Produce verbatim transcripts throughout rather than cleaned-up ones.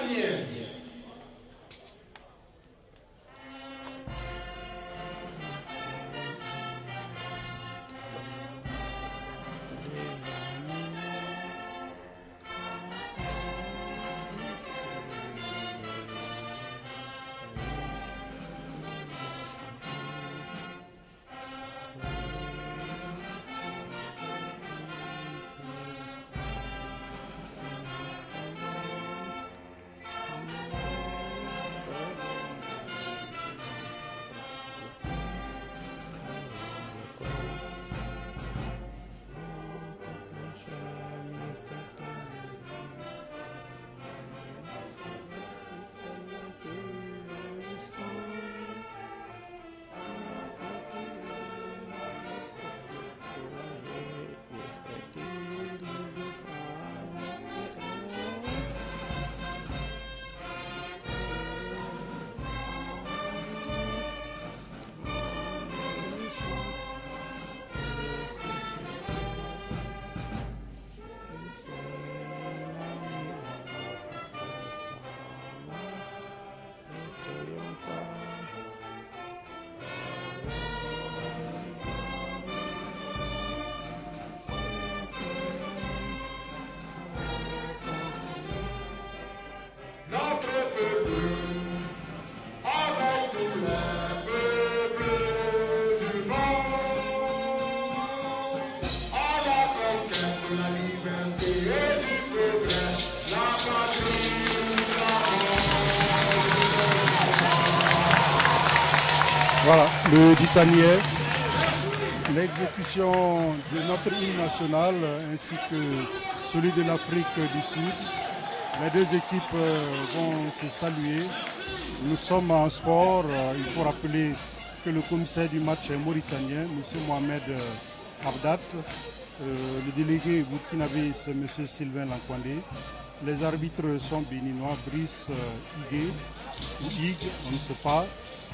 Panier. Voilà, le du panier, l'exécution de notre hymne national ainsi que celui de l'Afrique du Sud. Les deux équipes vont se saluer. Nous sommes en sport. Il faut rappeler que le commissaire du match est mauritanien, M. Mohamed Abdat. Euh, le délégué burkinabé, c'est M. Sylvain Lankwandé. Les arbitres sont béninois, Brice euh, Higué, ou Higue, on ne sait pas.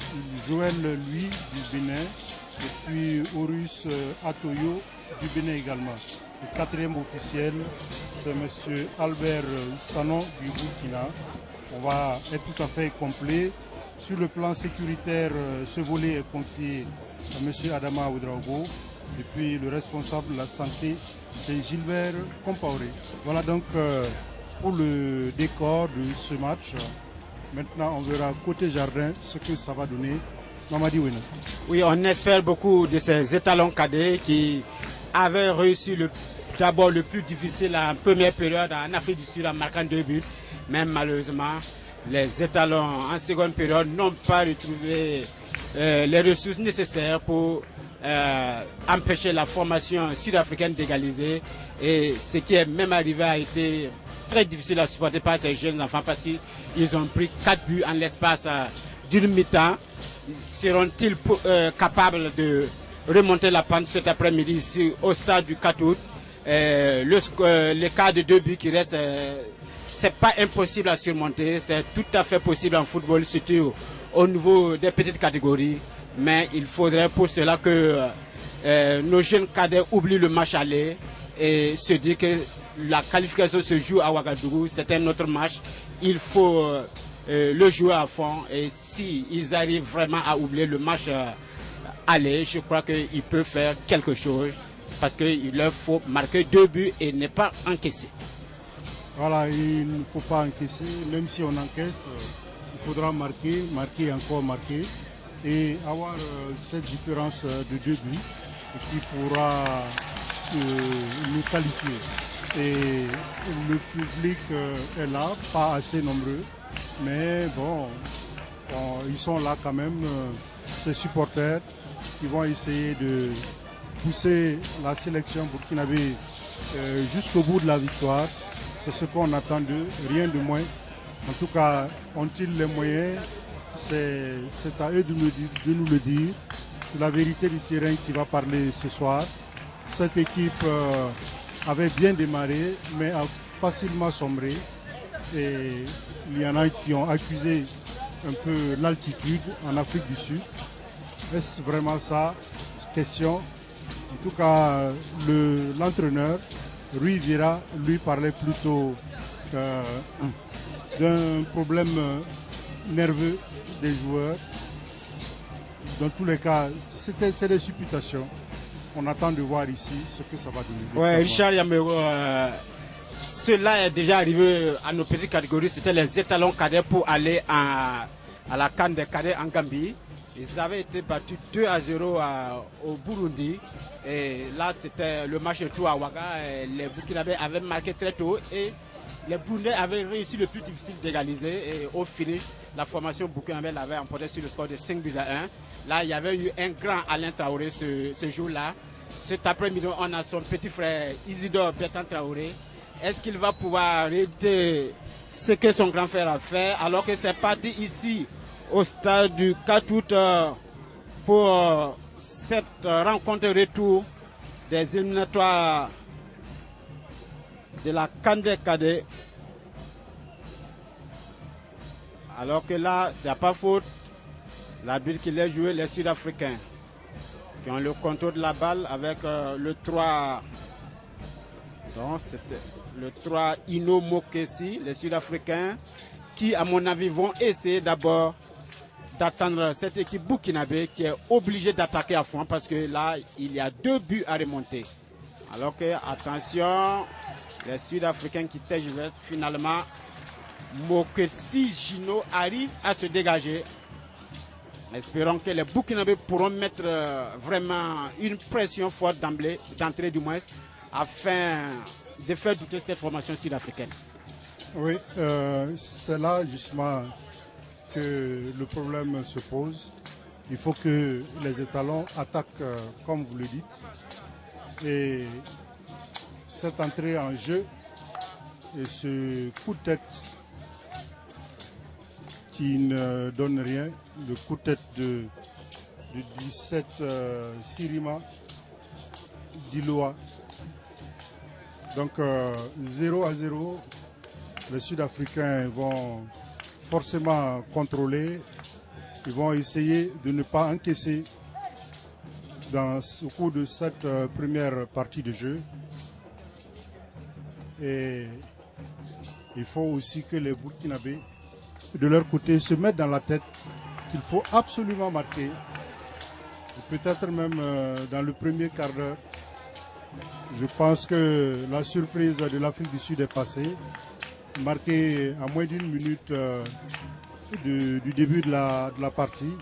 Joël, lui, du Bénin. Et puis Horus euh, Atoyo, du Bénin également. Le quatrième officiel, c'est M. Albert Sanon, du Burkina. On va être tout à fait complet. Sur le plan sécuritaire, euh, ce volet est confié à M. Adama Ouedraogo. Et puis le responsable de la santé, c'est Gilbert Compaoré. Voilà donc euh, pour le décor de ce match. Maintenant, on verra côté jardin ce que ça va donner. Mamadi Wena. Oui, on espère beaucoup de ces étalons cadets qui avaient réussi d'abord le plus difficile en première période en Afrique du Sud en marquant deux buts. Mais malheureusement, les étalons en seconde période n'ont pas retrouvé euh, les ressources nécessaires pour euh, empêcher la formation sud-africaine d'égaliser. Et ce qui est même arrivé a été très difficile à supporter par ces jeunes enfants parce qu'ils ont pris quatre buts en l'espace euh, d'une mi-temps. Seront-ils euh, capables de remonter la pente cet après-midi ici au stade du quatre août? euh, le, euh, le cas de deux buts qui restent, euh, c'est pas impossible à surmonter, c'est tout à fait possible en football, surtout au niveau des petites catégories. Mais il faudrait pour cela que euh, nos jeunes cadets oublient le match aller et se dire que la qualification se joue à Ouagadougou, c'est un autre match. Il faut euh, euh, le jouer à fond et si ils arrivent vraiment à oublier le match euh, aller, je crois qu'ils peuvent faire quelque chose parce qu'il leur faut marquer deux buts et ne pas encaisser. Voilà, il ne faut pas encaisser, même si on encaisse, euh, il faudra marquer, marquer encore marquer et avoir euh, cette différence euh, de deux buts qui pourra euh, nous qualifier. Et le public euh, est là, pas assez nombreux, mais bon, bon ils sont là quand même, euh, ces supporters, qui vont essayer de pousser la sélection burkinabé euh, jusqu'au bout de la victoire. C'est ce qu'on attend d'eux, rien de moins. En tout cas, ont-ils les moyens? C'est à eux de nous, de nous le dire. C'est la vérité du terrain qui va parler ce soir. Cette équipe euh, avait bien démarré, mais a facilement sombré. Et il y en a qui ont accusé un peu l'altitude en Afrique du Sud. Est-ce vraiment ça? Question. En tout cas, l'entraîneur, Rui Vira, lui parlait plutôt euh, d'un problème nerveux des joueurs. Dans tous les cas, c'est des supputations. On attend de voir ici ce que ça va donner. Oui, Richard Yamero, euh, cela est déjà arrivé à nos petites catégories. C'était les étalons cadets pour aller à, à la CAN des cadets en Gambie. Ils avaient été battus deux à zéro à, au Burundi. Et là, c'était le match de tout à Ouaga. Et les Burkinabés avaient marqué très tôt et les Burundais avaient réussi le plus difficile d'égaliser. Et au finish, la formation burkinabé l'avait emporté sur le score de cinq buts à un. Là, il y avait eu un grand Alain Traoré ce, ce jour-là. Cet après-midi, on a son petit frère Isidore Bertrand Traoré. Est-ce qu'il va pouvoir arrêter ce que son grand frère a fait alors que c'est parti ici au stade du quatre août pour cette rencontre retour des éliminatoires de la CAN des cadets. Alors que là, c'est pas faute. L'arbitre qui l'a joué, les Sud-Africains qui ont le contrôle de la balle avec euh, le trois. Donc c'était le trois Ino Mokesi, les Sud-Africains qui, à mon avis, vont essayer d'abord d'attendre cette équipe burkinabé qui est obligée d'attaquer à fond parce que là, il y a deux buts à remonter. Alors que, attention, les Sud-Africains qui tergiversent, finalement, Mokesi Gino arrive à se dégager. Espérons que les Burkinabés pourront mettre euh, vraiment une pression forte d'emblée, d'entrée du moins, afin de faire douter cette formation sud-africaine. Oui, euh, c'est là justement que le problème se pose. Il faut que les étalons attaquent euh, comme vous le dites. Et cette entrée en jeu et ce coup de tête qui ne donne rien, le coup de tête de, de dix-sept euh, Sirima Diloa. Donc euh, zéro à zéro, les Sud-Africains vont forcément contrôler, ils vont essayer de ne pas encaisser dans, au cours de cette euh, première partie de jeu. Et il faut aussi que les Burkinabés, de leur côté, se mettent dans la tête qu'il faut absolument marquer, peut-être même euh, dans le premier quart d'heure. Je pense que la surprise de l'Afrique du Sud est passée. Marqué à moins d'une minute euh, de, du début de la, de la partie.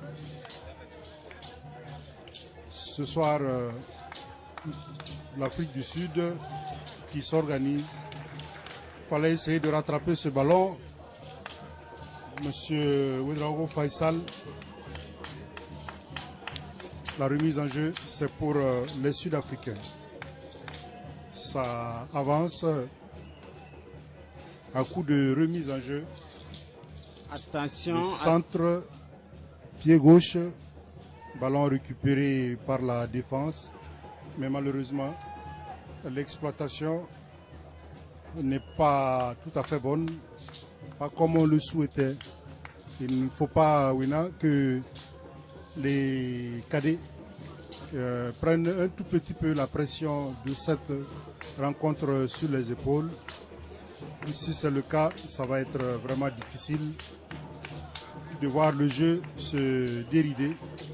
Ce soir, euh, l'Afrique du Sud qui s'organise. Il fallait essayer de rattraper ce ballon. Monsieur Ouedraogo Faisal, la remise en jeu, c'est pour euh, les Sud-Africains. Ça avance à coup de remise en jeu. Attention. Le centre, pied gauche, ballon récupéré par la défense. Mais malheureusement, l'exploitation n'est pas tout à fait bonne, pas comme on le souhaitait. Il ne faut pas, Wina, que les cadets euh, prennent un tout petit peu la pression de cette rencontre sur les épaules. Et si c'est le cas, ça va être vraiment difficile de voir le jeu se dérider.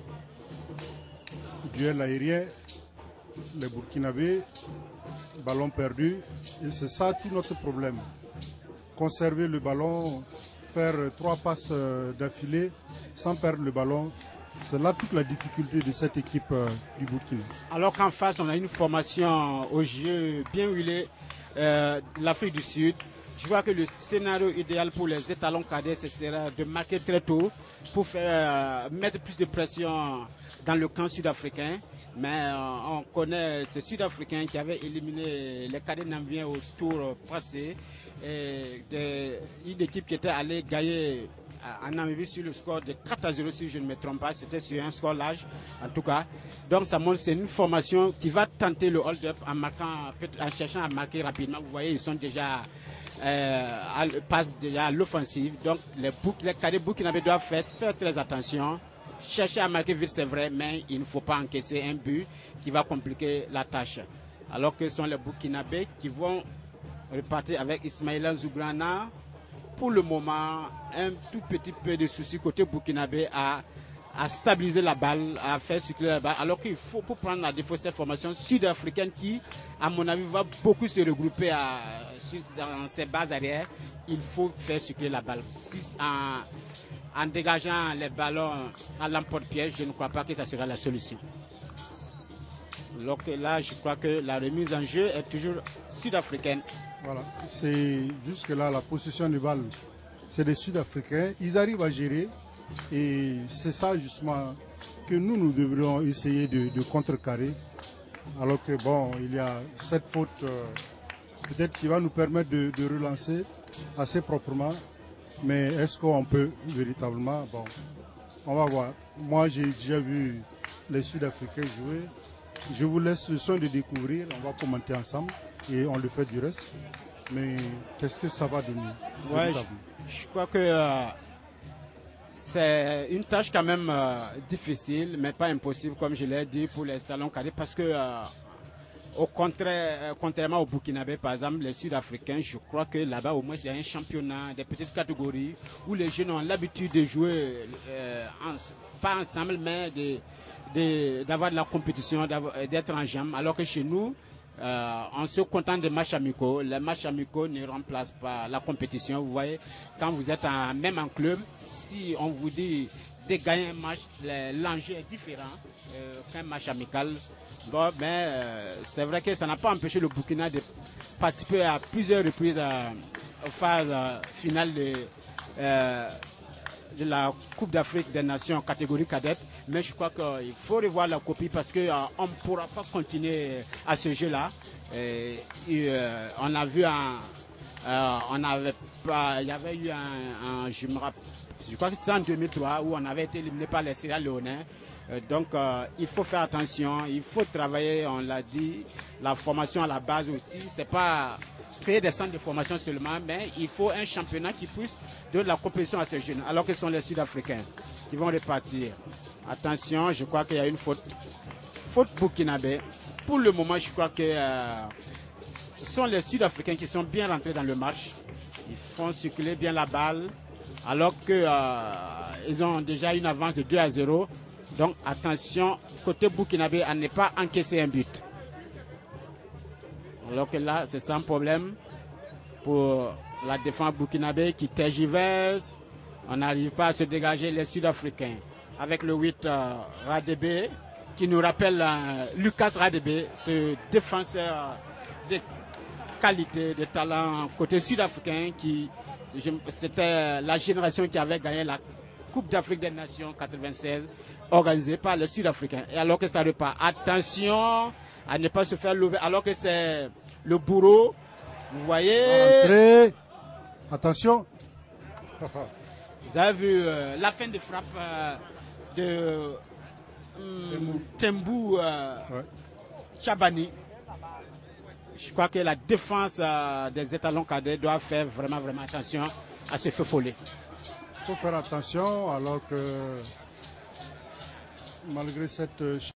Duel aérien, les Burkinabés, ballon perdu, et c'est ça tout notre problème. Conserver le ballon, faire trois passes d'affilée sans perdre le ballon, c'est là toute la difficulté de cette équipe euh, du Burkina. Alors qu'en face, on a une formation au jeu bien huilée, euh, l'Afrique du Sud. Je vois que le scénario idéal pour les étalons cadets, ce sera de marquer très tôt pour faire, euh, mettre plus de pression dans le camp sud-africain. Mais euh, on connaît ces Sud-Africains qui avaient éliminé les cadets namibiens au tour passé. Et des, une équipe qui était allée gagner en Namibie sur le score de quatre à zéro, si je ne me trompe pas. C'était sur un score large, en tout cas. Donc ça montre que c'est une formation qui va tenter le hold-up en, marquant, en cherchant à marquer rapidement. Vous voyez, ils sont déjà... Euh, passe déjà à l'offensive. Donc les, les cadets burkinabés doivent faire très très attention. Chercher à marquer vite, c'est vrai, mais il ne faut pas encaisser un but qui va compliquer la tâche. Alors que ce sont les Burkinabés qui vont repartir avec Ismaïla Zougrana pour le moment un tout petit peu de soucis côté burkinabé à, à stabiliser la balle, à faire circuler la balle, alors qu'il faut pour prendre la défense cette formation sud-africaine qui, à mon avis, va beaucoup se regrouper à, dans ses bases arrière. Il faut faire circuler la balle. Si, en, en dégageant les ballons à l'emporte-piège, je ne crois pas que ça sera la solution. Donc là, je crois que la remise en jeu est toujours sud-africaine. Voilà, c'est jusque-là la possession de balle, c'est des Sud-Africains. Ils arrivent à gérer et c'est ça justement que nous, nous devrions essayer de, de contrecarrer. Alors que bon, il y a cette faute euh, peut-être qui va nous permettre de, de relancer assez proprement. Mais est-ce qu'on peut véritablement, bon, on va voir. Moi, j'ai déjà vu les Sud-Africains jouer. Je vous laisse le soin de découvrir, on va commenter ensemble et on le fait du reste. Mais qu'est-ce que ça va donner? Ouais, je, je crois que euh, c'est une tâche quand même euh, difficile, mais pas impossible, comme je l'ai dit, pour les talons carrés, parce que euh, au contraire, euh, contrairement au Burkinabé, par exemple, les Sud-Africains, je crois que là-bas, au moins, il y a un championnat des petites catégories où les jeunes ont l'habitude de jouer, euh, en, pas ensemble, mais d'avoir de, de, de la compétition, d'être en jambes, alors que chez nous, Euh, on se contente des matchs amicaux. Les matchs amicaux ne remplacent pas la compétition. Vous voyez, quand vous êtes en, même en club, si on vous dit de gagner un match, l'enjeu est différent euh, qu'un match amical. Bon, mais euh, c'est vrai que ça n'a pas empêché le Burkina de participer à plusieurs reprises à, aux phases euh, finales de, euh, de la Coupe d'Afrique des Nations catégorie cadette, mais je crois qu'il faut revoir la copie parce qu'on euh, ne pourra pas continuer à ce jeu-là. Et, et, euh, on a vu un, euh, on avait pas, il y avait eu un, un je me rappelle, je crois que c'est en deux mille trois où on avait été éliminé par les Sierra Léonais. Euh, donc euh, il faut faire attention, il faut travailler, on l'a dit, la formation à la base aussi, c'est pas créer des centres de formation seulement, mais il faut un championnat qui puisse donner de la compétition à ces jeunes, alors que ce sont les Sud-Africains qui vont repartir. Attention, je crois qu'il y a une faute, faute burkinabé. Pour le moment, je crois que euh, ce sont les Sud-Africains qui sont bien rentrés dans le match. Ils font circuler bien la balle, alors qu'ils euh, ont déjà une avance de deux à zéro. Donc attention, côté burkinabé, à ne pas encaisser un but. Alors que là, c'est sans problème pour la défense burkinabé qui tergiverse. On n'arrive pas à se dégager les Sud-Africains. Avec le huit, euh, Radebe, qui nous rappelle euh, Lucas Radebe, ce défenseur de qualité, de talent côté sud-africain, qui c'était la génération qui avait gagné la Coupe d'Afrique des Nations quatre-vingt-seize, organisée par les Sud-Africains. Et alors que ça repart, attention à ne pas se faire lever, alors que c'est le bourreau. Vous voyez. Entrée. Attention. Vous avez vu euh, la fin de frappe euh, de um, Tembou euh, ouais. Chabani. Je crois que la défense euh, des étalons cadets doit faire vraiment, vraiment attention à ce feu follet. Il faut faire attention alors que malgré cette